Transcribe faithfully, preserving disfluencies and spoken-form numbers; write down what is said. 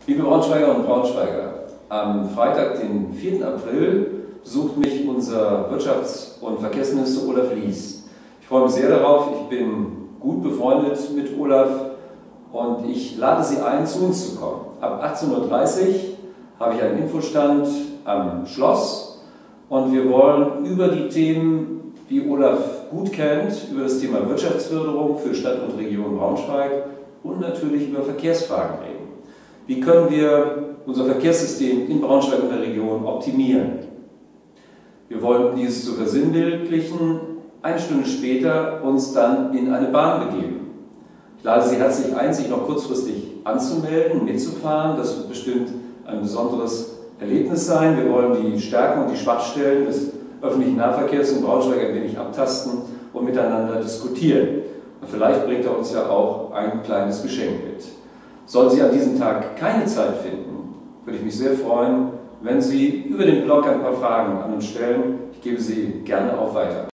Liebe Braunschweiger und Braunschweiger, am Freitag, den vierten April, besucht mich unser Wirtschafts- und Verkehrsminister Olaf Lies. Ich freue mich sehr darauf, ich bin gut befreundet mit Olaf und ich lade Sie ein, zu uns zu kommen. Ab achtzehn Uhr dreißig habe ich einen Infostand am Schloss und wir wollen über die Themen, die Olaf gut kennt, über das Thema Wirtschaftsförderung für Stadt und Region Braunschweig und natürlich über Verkehrsfragen reden. Wie können wir unser Verkehrssystem in Braunschweig und der Region optimieren? Wir wollen dieses zu versinnbildlichen, eine Stunde später uns dann in eine Bahn begeben. Ich lade Sie herzlich ein, sich noch kurzfristig anzumelden, mitzufahren. Das wird bestimmt ein besonderes Erlebnis sein. Wir wollen die Stärken und die Schwachstellen des öffentlichen Nahverkehrs in Braunschweig ein wenig abtasten und miteinander diskutieren. Und vielleicht bringt er uns ja auch ein kleines Geschenk mit. Sollten Sie an diesem Tag keine Zeit finden, würde ich mich sehr freuen, wenn Sie über den Blog ein paar Fragen an uns stellen. Ich gebe sie gerne auch weiter.